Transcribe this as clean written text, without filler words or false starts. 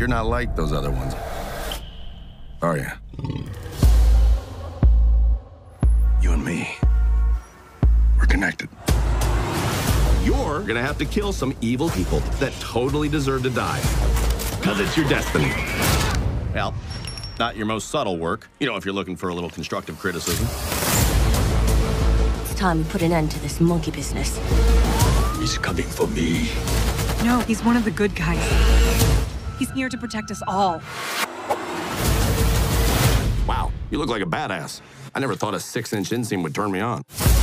You're not like those other ones, are you? You and me, we're connected. You're gonna have to kill some evil people that totally deserve to die. Because it's your destiny. Well, not your most subtle work. You know, if you're looking for a little constructive criticism. It's time we put an end to this monkey business. He's coming for me. No, he's one of the good guys. He's here to protect us all. Wow, you look like a badass. I never thought a 6-inch inseam would turn me on.